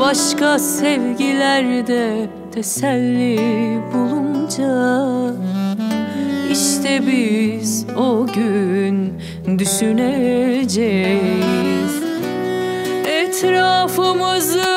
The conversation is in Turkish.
Başka sevgilerde teselli bulunca, İşte biz o gün düşüneceğiz etrafımızı